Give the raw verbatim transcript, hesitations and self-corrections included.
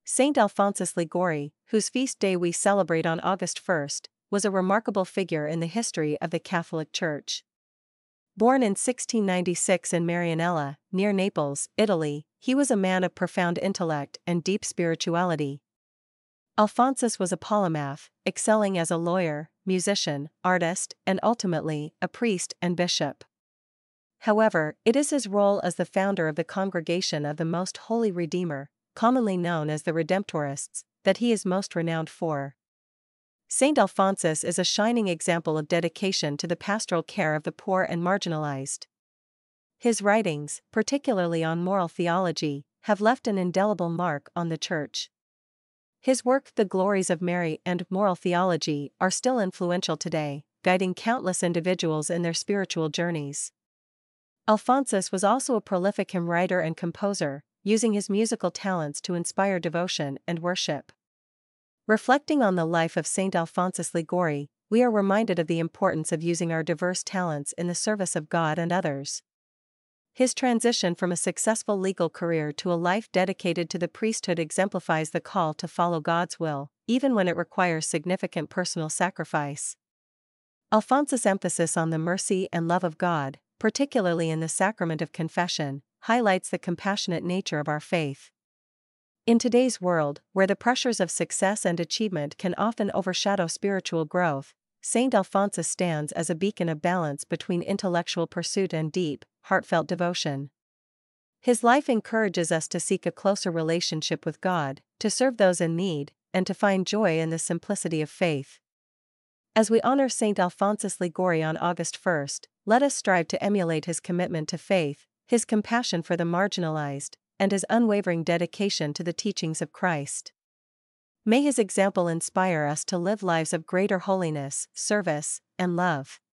Saint Alphonsus Liguori, whose feast day we celebrate on August first, was a remarkable figure in the history of the Catholic Church. Born in sixteen ninety-six in Marianella, near Naples, Italy, he was a man of profound intellect and deep spirituality. Alphonsus was a polymath, excelling as a lawyer, musician, artist, and ultimately, a priest and bishop. However, it is his role as the founder of the Congregation of the Most Holy Redeemer, commonly known as the Redemptorists, that he is most renowned for. Saint Alphonsus is a shining example of dedication to the pastoral care of the poor and marginalized. His writings, particularly on moral theology, have left an indelible mark on the Church. His work, The Glories of Mary and Moral Theology, are still influential today, guiding countless individuals in their spiritual journeys. Alphonsus was also a prolific hymn writer and composer, using his musical talents to inspire devotion and worship. Reflecting on the life of Saint Alphonsus Liguori, we are reminded of the importance of using our diverse talents in the service of God and others. His transition from a successful legal career to a life dedicated to the priesthood exemplifies the call to follow God's will, even when it requires significant personal sacrifice. Alphonsus' emphasis on the mercy and love of God, particularly in the sacrament of confession, highlights the compassionate nature of our faith. In today's world, where the pressures of success and achievement can often overshadow spiritual growth, Saint Alphonsus stands as a beacon of balance between intellectual pursuit and deep, heartfelt devotion. His life encourages us to seek a closer relationship with God, to serve those in need, and to find joy in the simplicity of faith. As we honor Saint Alphonsus Liguori on August first, let us strive to emulate his commitment to faith, his compassion for the marginalized, and his unwavering dedication to the teachings of Christ. May his example inspire us to live lives of greater holiness, service, and love.